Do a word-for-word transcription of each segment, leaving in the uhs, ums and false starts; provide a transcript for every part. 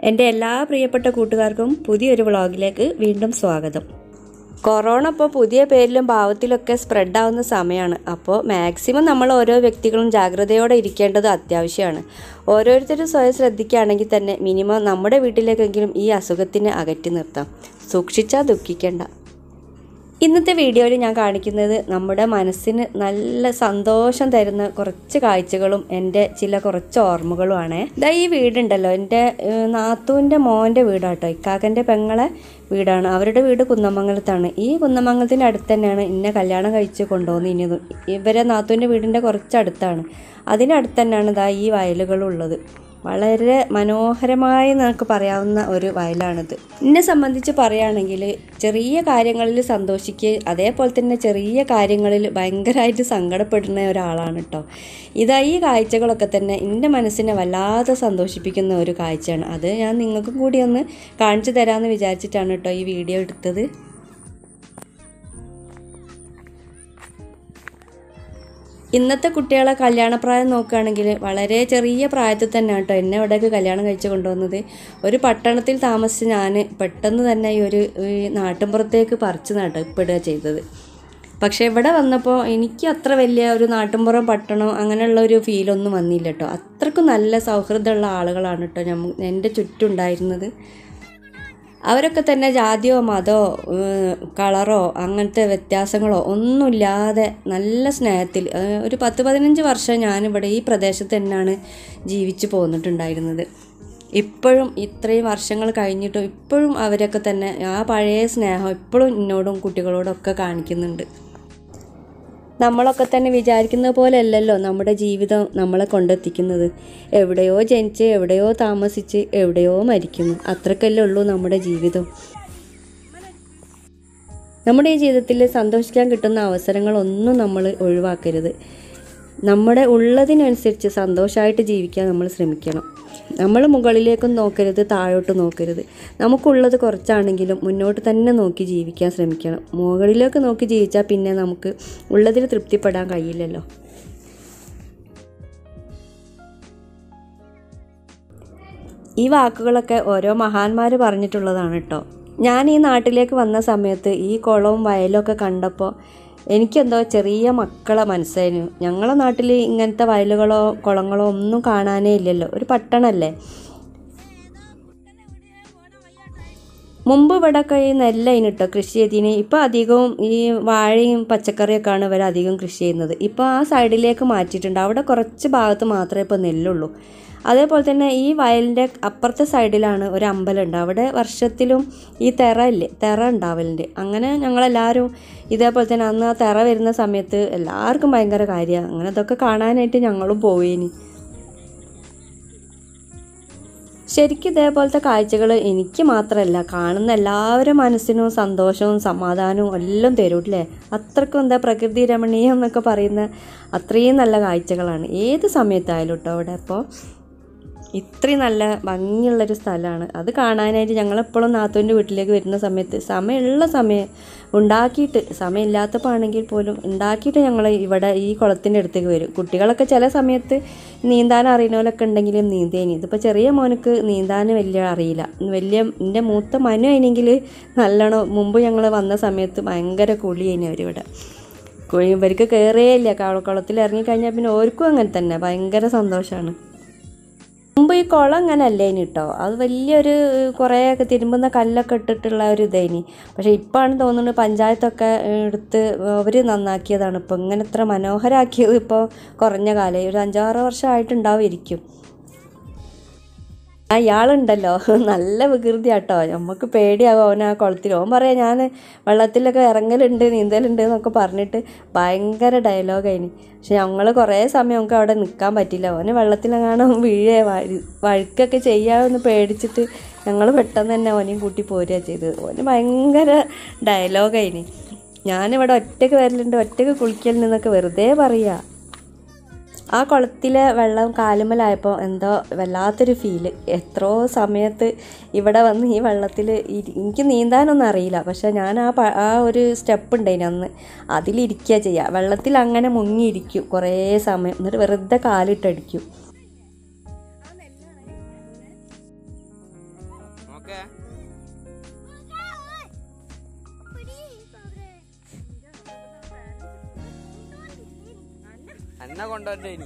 എൻ്റെ എല്ലാ പ്രിയപ്പെട്ട കൂട്ടുകാർക്കും പുതിയൊരു വ്ളോഗിലേക്ക് വീണ്ടും സ്വാഗതം. കൊറോണ ഇപ്പോൾ പുതിയ പേരിലും ഭാവത്തിലൊക്കെ സ്പ്രെഡാവുന്ന സമയമാണ്. അപ്പോൾ മാക്സിമം നമ്മൾ ഓരോ വ്യക്തികളും ജാഗ്രതയോടെ ഇരിക്കേണ്ടത് അത്യാവശ്യമാണ്. ഓരോരുത്തരും സ്വയം ശ്രദ്ധിക്കുകയാണെങ്കിൽ തന്നെ മിനിമം നമ്മുടെ വീട്ടിലേക്കെങ്കിലും ഈ അസുഖത്തിനെ അകറ്റി നിർത്താം. സൂക്ഷിച്ചാൽ ദുഃഖിക്കേണ്ട. ഇന്നത്തെ വീഡിയോയിൽ ഞാൻ കാണിക്കുന്നത് നമ്മുടെ മനസ്സിന് നല്ല സന്തോഷം തരുന്ന കുറച്ച് കാഴ്ചകളും എൻ്റെ ചില കുറച്ച് ഓർമ്മകളുമാണ്. ഇതാ ഈ വീടുണ്ടല്ലോ, എൻ്റെ നാത്തൂൻ്റെ മോൻ്റെ വീടാട്ടോ, ഇക്കാക്കൻ്റെ പെങ്ങളെ വീടാണ്. അവരുടെ വീട് കുന്നമംഗലത്താണ്. ഈ കുന്നമംഗലത്തിൻ്റെ അടുത്ത് തന്നെയാണ് എന്നെ കല്യാണം കഴിച്ച് കൊണ്ടുപോകുന്നത്. ഇവരെ നാത്തൂൻ്റെ വീടിൻ്റെ കുറച്ചടുത്താണ്. അതിനടുത്ത് തന്നെയാണ് ഇതാ ഈ വയലുകളുള്ളത്. വളരെ മനോഹരമായി നമുക്ക് പറയാവുന്ന ഒരു വയലാണിത്. എന്നെ സംബന്ധിച്ച് പറയുകയാണെങ്കിൽ ചെറിയ കാര്യങ്ങളിൽ സന്തോഷിക്കുക, അതേപോലെ തന്നെ ചെറിയ കാര്യങ്ങളിൽ ഭയങ്കരമായിട്ട് സങ്കടപ്പെടുന്ന ഒരാളാണ് കേട്ടോ. ഇതാ ഈ കാഴ്ചകളൊക്കെ തന്നെ എൻ്റെ മനസ്സിനെ വല്ലാതെ സന്തോഷിപ്പിക്കുന്ന ഒരു കാഴ്ചയാണ്. അത് ഞാൻ നിങ്ങൾക്കും കൂടി ഒന്ന് കാണിച്ചു തരാമെന്ന് വിചാരിച്ചിട്ടാണ് കേട്ടോ ഈ വീഡിയോ എടുത്തത്. ഇന്നത്തെ കുട്ടികളെ കല്യാണപ്രായം നോക്കുകയാണെങ്കിൽ വളരെ ചെറിയ പ്രായത്തിൽ തന്നെ കേട്ടോ എന്നെ ഇവിടേക്ക് കല്യാണം കഴിച്ച് കൊണ്ടുവന്നത്. ഒരു പട്ടണത്തിൽ താമസിച്ച് ഞാൻ പെട്ടെന്ന് തന്നെ ഈ ഒരു നാട്ടിൻപുറത്തേക്ക് പറിച്ച് നട്ടപ്പെടുക ചെയ്തത്. പക്ഷേ ഇവിടെ വന്നപ്പോൾ എനിക്ക് അത്ര വലിയ ഒരു നാട്ടിൻപുറം പട്ടണം അങ്ങനെയുള്ള ഒരു ഫീലൊന്നും വന്നില്ല കേട്ടോ. അത്രയ്ക്കും നല്ല സൗഹൃദമുള്ള ആളുകളാണ് കേട്ടോ ഞാൻ എൻ്റെ ചുറ്റുണ്ടായിരുന്നത്. അവരൊക്കെ തന്നെ ജാതിയോ മതമോ കളറോ അങ്ങനത്തെ വ്യത്യാസങ്ങളോ ഒന്നുമില്ലാതെ നല്ല സ്നേഹത്തിൽ ഒരു പത്ത് പതിനഞ്ച് വർഷം ഞാനിവിടെ ഈ പ്രദേശത്ത് തന്നെയാണ് ജീവിച്ചു പോന്നിട്ടുണ്ടായിരുന്നത്. ഇപ്പോഴും ഇത്രയും വർഷങ്ങൾ കഴിഞ്ഞിട്ടും ഇപ്പോഴും അവരൊക്കെ തന്നെ ആ പഴയ സ്നേഹം ഇപ്പോഴും എന്നോടും കുട്ടികളോടൊക്കെ കാണിക്കുന്നുണ്ട്. നമ്മളൊക്കെ തന്നെ വിചാരിക്കുന്നത് പോലെ അല്ലല്ലോ നമ്മുടെ ജീവിതം നമ്മളെ കൊണ്ടെത്തിക്കുന്നത്. എവിടെയോ ജനിച്ച് എവിടെയോ താമസിച്ച് എവിടെയോ മരിക്കുന്നു. അത്രക്കല്ലേ ഉള്ളൂ നമ്മുടെ ജീവിതം. നമ്മുടെ ഈ ജീവിതത്തിൽ സന്തോഷിക്കാൻ കിട്ടുന്ന അവസരങ്ങളൊന്നും നമ്മൾ ഒഴിവാക്കരുത്. നമ്മുടെ ഉള്ളതിനനുസരിച്ച് സന്തോഷമായിട്ട് ജീവിക്കാൻ നമ്മൾ ശ്രമിക്കണം. നമ്മൾ മുകളിലേക്കും നോക്കരുത്, താഴോട്ട് നോക്കരുത്. നമുക്കുള്ളത് കുറച്ചാണെങ്കിലും മുന്നോട്ട് തന്നെ നോക്കി ജീവിക്കാൻ ശ്രമിക്കണം. മുകളിലേക്ക് നോക്കി ജീവിച്ചാൽ പിന്നെ നമുക്ക് ഉള്ളതിൽ തൃപ്തിപ്പെടാൻ കഴിയില്ലല്ലോ. ഈ വാക്കുകളൊക്കെ ഓരോ മഹാന്മാർ പറഞ്ഞിട്ടുള്ളതാണ് കേട്ടോ. ഞാൻ ഈ നാട്ടിലേക്ക് വന്ന സമയത്ത് ഈ കുളവും വയലും ഒക്കെ കണ്ടപ്പോൾ എനിക്കെന്തോ ചെറിയ മക്കളെ മനസ്സായിരുന്നു. ഞങ്ങളെ നാട്ടിൽ ഇങ്ങനത്തെ വയലുകളോ കുളങ്ങളോ ഒന്നും കാണാനേ ഇല്ലല്ലോ, ഒരു പട്ടണമല്ലേ. മുമ്പ് ഇവിടെയൊക്കെ ഈ നെല്ലായിന് കേട്ടോ കൃഷി ചെയ്തിന്. ഇപ്പോൾ അധികവും ഈ വാഴയും പച്ചക്കറിയൊക്കെയാണ് ഇവർ അധികം കൃഷി ചെയ്യുന്നത്. ഇപ്പോൾ ആ സൈഡിലേക്ക് മാറ്റിയിട്ടുണ്ട്. അവിടെ കുറച്ച് ഭാഗത്ത് മാത്രമേ ഇപ്പോൾ നെല്ലുള്ളൂ. അതേപോലെ തന്നെ ഈ വയലിൻ്റെ അപ്പുറത്തെ സൈഡിലാണ് ഒരു അമ്പലമുണ്ട്. അവിടെ വർഷത്തിലും ഈ തെറ ഇല്ലേ തെറ ഉണ്ടാവലുണ്ട്. അങ്ങനെ ഞങ്ങളെല്ലാവരും ഇതേപോലെ തന്നെ അന്ന് ആ തെറ വരുന്ന സമയത്ത് എല്ലാവർക്കും ഭയങ്കര കാര്യമാണ്. അങ്ങനെ അതൊക്കെ കാണാനായിട്ട് ഞങ്ങളും പോവേനി. ശരിക്കും ഇതേപോലത്തെ കാഴ്ചകൾ എനിക്ക് മാത്രമല്ല കാണുന്ന എല്ലാവരും മനസ്സിനും സന്തോഷവും സമാധാനവും എല്ലാം തരൂല്ലേ. അത്രക്കും എന്താ പ്രകൃതി രമണീയം എന്നൊക്കെ പറയുന്ന അത്രയും നല്ല കാഴ്ചകളാണ് ഏത് സമയത്തായാലും കേട്ടോ. അവിടെ അപ്പോൾ ഇത്രയും നല്ല ഭംഗിയുള്ളൊരു സ്ഥലമാണ്. അത് കാണാനായിട്ട് ഞങ്ങളെപ്പോഴും നാത്തൂൻ്റെ വീട്ടിലേക്ക് വരുന്ന സമയത്ത് സമയമുള്ള സമയം ഉണ്ടാക്കിയിട്ട് സമയമില്ലാത്തപ്പോൾ ആണെങ്കിൽ പോലും ഉണ്ടാക്കിയിട്ട് ഞങ്ങൾ ഇവിടെ ഈ കുളത്തിൻ്റെ അടുത്തേക്ക് വരും. കുട്ടികളൊക്കെ ചില സമയത്ത് നീന്താൻ അറിയുന്നവരൊക്കെ ഉണ്ടെങ്കിലും നീന്തേനി. ഇതിപ്പോൾ ചെറിയ മോനക്ക് നീന്താൻ വലിയ അറിയില്ല. വലിയ എൻ്റെ മൂത്ത മനു ആണെങ്കിൽ നല്ലോണം മുമ്പ് ഞങ്ങൾ വന്ന സമയത്ത് ഭയങ്കര കുളിയേനി അവരിവിടെ. ഇവർക്ക് കയറിയില്ല. കുളത്തിൽ ഇറങ്ങിക്കഴിഞ്ഞാൽ പിന്നെ ഓർക്കും അങ്ങനെ തന്നെ ഭയങ്കര സന്തോഷമാണ്. മുമ്പ് ഈ കുളം അങ്ങനെ അല്ലേനി കേട്ടോ. അത് വലിയൊരു കുറേയൊക്കെ തിരുമ്പുന്ന കല്ലൊക്കെ ഇട്ടിട്ടുള്ള ഒരു ഇതേനി. പക്ഷേ ഇപ്പോഴാണ് തോന്നുന്നത് പഞ്ചായത്തൊക്കെ എടുത്ത് അവർ നന്നാക്കിയതാണ്. ഇപ്പോൾ ഇങ്ങനെ ഇത്ര മനോഹരമാക്കിയത് ഇപ്പോൾ കുറഞ്ഞ കാലം ഒരു അഞ്ചാറ് വർഷമായിട്ടുണ്ടാവും ഇരിക്കും. ആ ഇയാളുണ്ടല്ലോ നല്ല വികൃതി കേട്ടോ. നമുക്ക് പേടിയാവും അവൻ ആ കുളത്തിൽ. ഓൻ പറയാം ഞാൻ വെള്ളത്തിലൊക്കെ ഇറങ്ങലുണ്ട് നീന്തലുണ്ട് എന്നൊക്കെ പറഞ്ഞിട്ട് ഭയങ്കര ഡയലോഗായിന്. പക്ഷെ ഞങ്ങൾ കുറേ സമയം നമുക്ക് അവിടെ നിൽക്കാൻ പറ്റില്ല. ഓന് വെള്ളത്തിലെങ്ങാനും വീഴേ വഴി വഴുക്കൊക്കെ ചെയ്യാമെന്ന് പേടിച്ചിട്ട് ഞങ്ങൾ പെട്ടെന്ന് തന്നെ ഓനെയും കൂട്ടി പോരുക ചെയ്തത്. ഓന് ഭയങ്കര ഡയലോഗായിന്. ഞാനിവിടെ ഒറ്റയ്ക്ക് വരലുണ്ട് ഒറ്റയ്ക്ക് കുളിക്കലുണ്ടെന്നൊക്കെ വെറുതെ പറയുക. ആ കുളത്തിലെ വെള്ളം കാലുമ്മലായപ്പോൾ എന്തോ വല്ലാത്തൊരു ഫീല്. എത്രയോ സമയത്ത് ഇവിടെ വന്ന് ഈ വെള്ളത്തിൽ എനിക്ക് നീന്താനൊന്നും അറിയില്ല. പക്ഷെ ഞാൻ ആ ആ ഒരു സ്റ്റെപ്പ് ഉണ്ടായിന് അന്ന് അതിലിരിക്കുക ചെയ്യുക. വെള്ളത്തിൽ അങ്ങനെ മുങ്ങിയിരിക്കും കുറേ സമയം. എന്നിട്ട് വെറുതെ കാലിട്ടടിക്കും. നോക്കേ അന്ന കൊണ്ടുവരേനി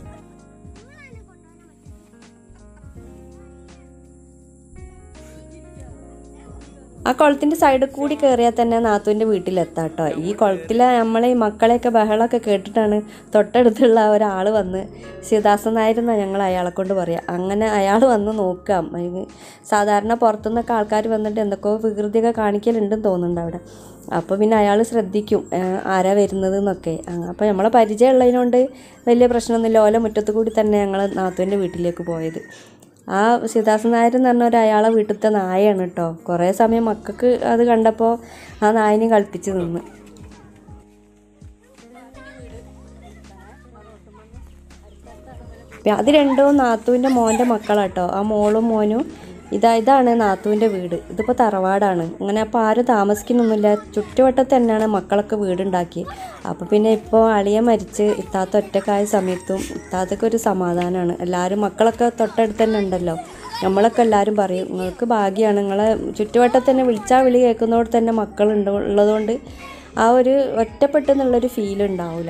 ആ കുളത്തിൻ്റെ സൈഡിൽ കൂടി കയറിയാൽ തന്നെ നാത്തൂൻ്റെ വീട്ടിലെത്താം കേട്ടോ. ഈ കുളത്തിലെ നമ്മളെ ഈ മക്കളെയൊക്കെ ബഹളമൊക്കെ കേട്ടിട്ടാണ് തൊട്ടടുത്തുള്ള ഒരാൾ വന്ന്, ശിവദാസൻ നായരെന്നാണ് ഞങ്ങൾ അയാളെ കൊണ്ട് പറയുക. അങ്ങനെ അയാൾ വന്ന് നോക്കാം. സാധാരണ പുറത്തുനിന്നൊക്കെ ആൾക്കാർ വന്നിട്ട് എന്തൊക്കെയോ വികൃതിയൊക്കെ കാണിക്കലുണ്ടെന്ന് തോന്നുന്നുണ്ട് അവിടെ. അപ്പോൾ പിന്നെ അയാൾ ശ്രദ്ധിക്കും ആരാ വരുന്നത് എന്നൊക്കെ. അപ്പോൾ നമ്മളെ പരിചയമുള്ളതിനോണ്ട് വലിയ പ്രശ്നമൊന്നുമില്ല. ഓല മുറ്റത്ത് കൂടി തന്നെ ഞങ്ങൾ നാത്തൂൻ്റെ വീട്ടിലേക്ക് പോയത്. ആ ശിവദാസൻ നായർ എന്ന് പറഞ്ഞ ഒരു അയാളെ വീട്ടിലത്തെ നായയാണ് കേട്ടോ. കുറേ സമയം മക്കൾക്ക് അത് കണ്ടപ്പോൾ ആ നായനെയും കളിപ്പിച്ച് നിന്ന്. അത് രണ്ടോ നാത്തൂൻ്റെ മോൻ്റെ മക്കളാട്ടോ. ആ മോളും മോനും ഇതാ ഇതാണ് നാത്തൂൻ്റെ വീട്. ഇതിപ്പോൾ തറവാടാണ്. അങ്ങനെ അപ്പോൾ ആരും താമസിക്കുന്നൊന്നുമില്ല. ചുറ്റുവട്ടത്ത് തന്നെയാണ് മക്കളൊക്കെ വീടുണ്ടാക്കി. അപ്പോൾ പിന്നെ ഇപ്പോൾ അളിയ മരിച്ച് ഇത്താത്ത ഒറ്റക്കായ സമയത്തും ഇത്താത്തൊക്കെ ഒരു സമാധാനമാണ്. എല്ലാവരും മക്കളൊക്കെ തൊട്ടടുത്ത് തന്നെ ഉണ്ടല്ലോ. നമ്മളൊക്കെ എല്ലാവരും പറയും നിങ്ങൾക്ക് ഭാഗ്യമാണ്, നിങ്ങളെ ചുറ്റുവട്ടത്ത് തന്നെ വിളിച്ചാൽ വിളി കേൾക്കുന്നതോടെ തന്നെ മക്കളുണ്ട് ഉള്ളതുകൊണ്ട് ആ ഒരു ഒറ്റപ്പെട്ടെന്നുള്ളൊരു ഫീൽ ഉണ്ടാവില്ല.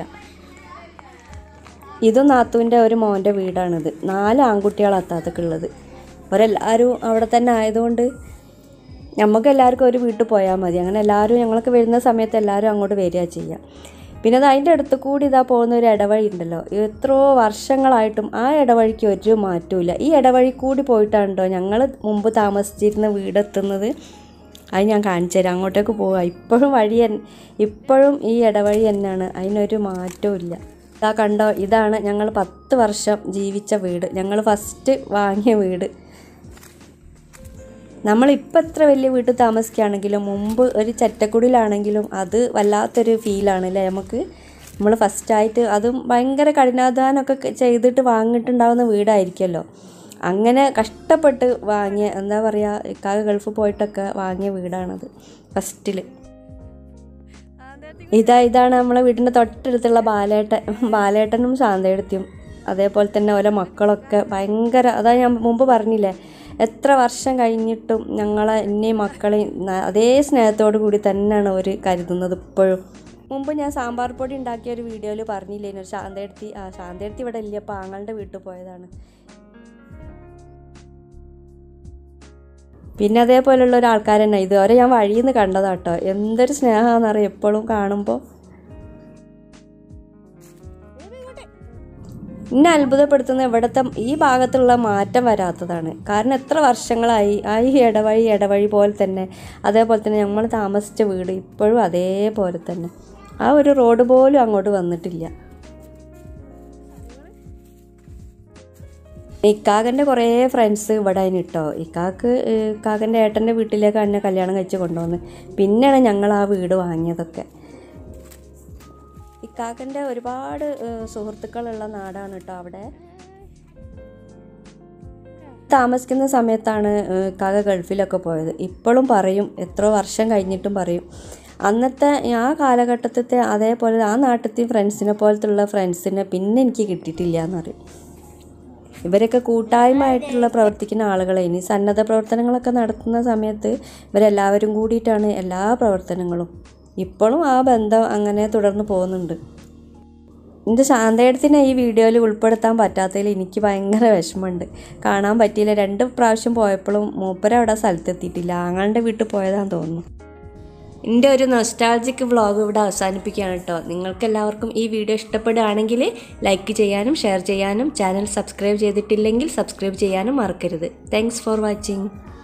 ഇതും നാത്തൂൻ്റെ ഒരു മോൻ്റെ വീടാണിത്. നാല് ആൺകുട്ടികളാണ് അത്താത്തൊക്കെ ഉള്ളത്. അവരെല്ലാവരും അവിടെ തന്നെ ആയതുകൊണ്ട് നമുക്ക് എല്ലാവർക്കും ഒരു വീട്ടിൽ പോയാൽ മതി. അങ്ങനെ എല്ലാവരും ഞങ്ങളൊക്കെ വരുന്ന സമയത്ത് എല്ലാവരും അങ്ങോട്ട് വരിക ചെയ്യാം. പിന്നെ അത് അതിൻ്റെ അടുത്ത് കൂടി ഇതാ പോകുന്ന ഒരു ഇടവഴി ഉണ്ടല്ലോ. എത്രയോ വർഷങ്ങളായിട്ടും ആ ഇടവഴിക്ക് ഒരു മാറ്റമില്ല. ഈ ഇടവഴി കൂടി പോയിട്ടാണല്ലോ ഞങ്ങൾ മുമ്പ് താമസിച്ചിരുന്ന വീടെത്തുന്നത്. അത് ഞാൻ കാണിച്ചു തരാം. അങ്ങോട്ടേക്ക് പോവുക. ഇപ്പോഴും വഴി ഇപ്പോഴും ഈ ഇടവഴി തന്നെയാണ്. അതിനൊരു മാറ്റവും ഇല്ല. ഇതാ കണ്ടോ, ഇതാണ് ഞങ്ങൾ പത്ത് വർഷം ജീവിച്ച വീട്. ഞങ്ങൾ ഫസ്റ്റ് വാങ്ങിയ വീട്. നമ്മളിപ്പോൾ എത്ര വലിയ വീട്ടിൽ താമസിക്കുകയാണെങ്കിലും മുമ്പ് ഒരു ചെറ്റക്കുടിലാണെങ്കിലും അത് വല്ലാത്തൊരു ഫീലാണ് അല്ലേ നമുക്ക്. നമ്മൾ ഫസ്റ്റായിട്ട് അതും ഭയങ്കര കഠിനാധ്വാനമൊക്കെ ചെയ്തിട്ട് വാങ്ങിയിട്ടുണ്ടാവുന്ന വീടായിരിക്കുമല്ലോ. അങ്ങനെ കഷ്ടപ്പെട്ട് വാങ്ങിയ എന്താ പറയുക, ഇക്കാക ഗൾഫ് പോയിട്ടൊക്കെ വാങ്ങിയ വീടാണത് ഫസ്റ്റിൽ. ഇതാ ഇതാണ് നമ്മളെ വീടിൻ്റെ തൊട്ടടുത്തുള്ള ബാലേട്ടൻ ബാലേട്ടനും ശാന്തയെടുത്തിയും അതേപോലെ തന്നെ ഓരോ മക്കളൊക്കെ ഭയങ്കര, അതാ ഞാൻ മുമ്പ് പറഞ്ഞില്ലേ, എത്ര വർഷം കഴിഞ്ഞിട്ടും ഞങ്ങളെ എന്നെയും മക്കളെയും അതേ സ്നേഹത്തോടു കൂടി തന്നെയാണ് അവർ കരുതുന്നത് ഇപ്പോഴും. മുമ്പ് ഞാൻ സാമ്പാർ പൊടി ഉണ്ടാക്കിയ ഒരു വീഡിയോയിൽ പറഞ്ഞില്ലേ ഒരു ശാന്തയെടുത്തി. ആ ശാന്തയെടുത്തി ഇവിടെ ഇല്ല, അപ്പോൾ ആങ്ങളുടെ വീട്ടിൽ പോയതാണ്. പിന്നെ അതേപോലെയുള്ള ഒരാൾക്കാർ തന്നെ ഇതുവരെ ഞാൻ വഴിയിൽ നിന്ന് കണ്ടതാട്ടോ. എന്തൊരു സ്നേഹമാണെന്നറിയാം എപ്പോഴും കാണുമ്പോൾ. എന്നെ അത്ഭുതപ്പെടുത്തുന്ന ഇവിടുത്തെ ഈ ഭാഗത്തുള്ള മാറ്റം വരാത്തതാണ്. കാരണം എത്ര വർഷങ്ങളായി ആ ഈ ഇടവഴി ഇടവഴി പോലെ തന്നെ, അതേപോലെ തന്നെ നമ്മൾ താമസിച്ച വീട് ഇപ്പോഴും അതേപോലെ തന്നെ. ആ ഒരു റോഡ് പോലും അങ്ങോട്ട് വന്നിട്ടില്ല. ഇക്കാകൻ്റെ കുറേ ഫ്രണ്ട്സ് ഇവിടെ അതിന് ഇട്ടോ. ഇക്കാക്ക് ഇക്കാകൻ്റെ ഏട്ടൻ്റെ വീട്ടിലേക്ക് എന്നെ കല്യാണം കഴിച്ച് കൊണ്ടുവന്ന് പിന്നെയാണ് ഞങ്ങൾ ആ വീട് വാങ്ങിയതൊക്കെ. ഇക്കാകൻ്റെ ഒരുപാട് സുഹൃത്തുക്കളുള്ള നാടാണ് കേട്ടോ അവിടെ. താമസിക്കുന്ന സമയത്താണ് ഇക്കാക ഗൾഫിലൊക്കെ പോയത്. ഇപ്പോഴും പറയും, എത്ര വർഷം കഴിഞ്ഞിട്ടും പറയും, അന്നത്തെ ആ കാലഘട്ടത്തെ അതേപോലെ ആ നാട്ടിലത്തെ ഫ്രണ്ട്സിനെ പോലത്തുള്ള ഫ്രണ്ട്സിനെ പിന്നെ എനിക്ക് കിട്ടിയിട്ടില്ല എന്ന് പറയും. ഇവരൊക്കെ കൂട്ടായ്മയായിട്ടുള്ള പ്രവർത്തിക്കുന്ന ആളുകളെ. ഇനി സന്നദ്ധ പ്രവർത്തനങ്ങളൊക്കെ നടത്തുന്ന സമയത്ത് ഇവരെല്ലാവരും കൂടിയിട്ടാണ് എല്ലാ പ്രവർത്തനങ്ങളും. ഇപ്പോഴും ആ ബന്ധം അങ്ങനെ തുടർന്ന് പോകുന്നുണ്ട്. എൻ്റെ ശാന്തയെടുത്തിനെ ഈ വീഡിയോയിൽ ഉൾപ്പെടുത്താൻ പറ്റാത്തതിൽ എനിക്ക് ഭയങ്കര വിഷമമുണ്ട്. കാണാൻ പറ്റിയില്ല. രണ്ട് പ്രാവശ്യം പോയപ്പോഴും മൂപ്പര അവിടെ സ്ഥലത്തെത്തിയിട്ടില്ല. ആങ്ങളുടെ വീട്ടിൽ പോയതാണെന്ന് തോന്നുന്നു. എൻ്റെ ഒരു നൊസ്റ്റാൾജിക് വ്ളോഗ് ഇവിടെ അവസാനിപ്പിക്കുകയാണ് കേട്ടോ. നിങ്ങൾക്കെല്ലാവർക്കും ഈ വീഡിയോ ഇഷ്ടപ്പെടുകയാണെങ്കിൽ ലൈക്ക് ചെയ്യാനും ഷെയർ ചെയ്യാനും ചാനൽ സബ്സ്ക്രൈബ് ചെയ്തിട്ടില്ലെങ്കിൽ സബ്സ്ക്രൈബ് ചെയ്യാനും മറക്കരുത്. Thanks for watching.